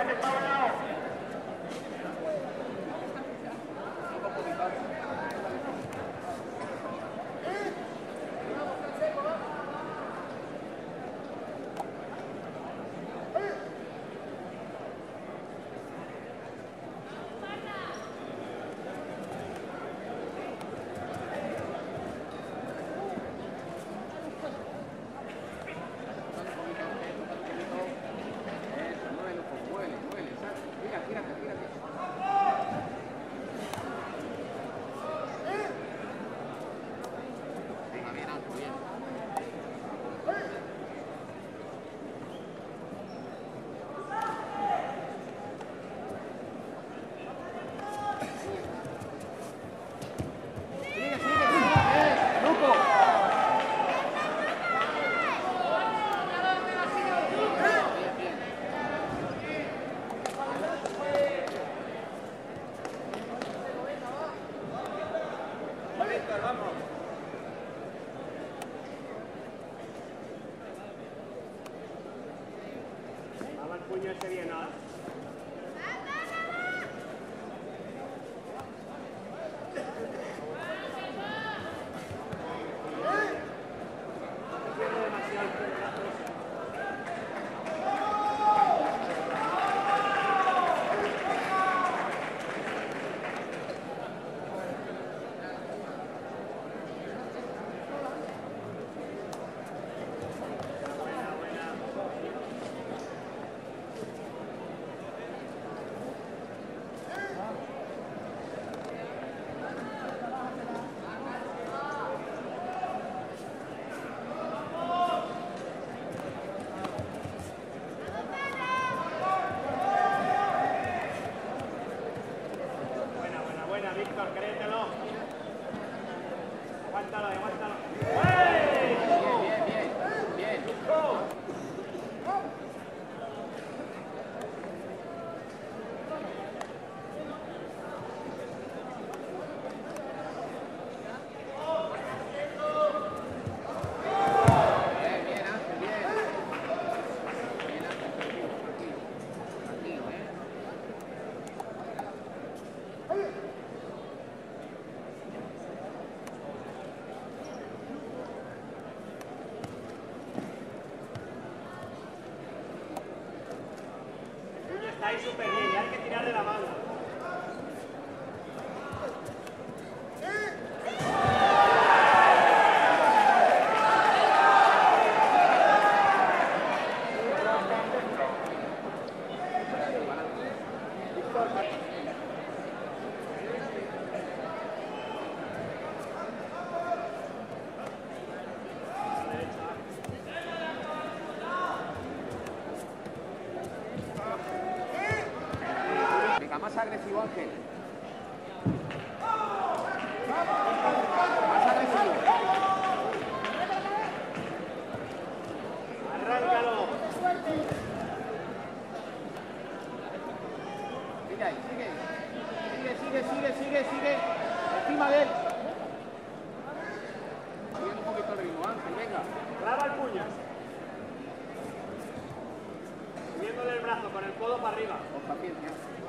Puño ese bien, ¿no? Víctor, créetelo. Aguántalo, aguántalo. ¡Ey! Bien. Está ahí súper bien, y hay que tirar de la mano. Más agresivo, Ángel. Más agresivo. Arráncalo. Sigue ahí, sigue. Encima de él. Subiendo un poquito el ritmo, Ángel, venga. Clava el puño. Subiéndole el brazo con el codo para arriba. Con paciencia.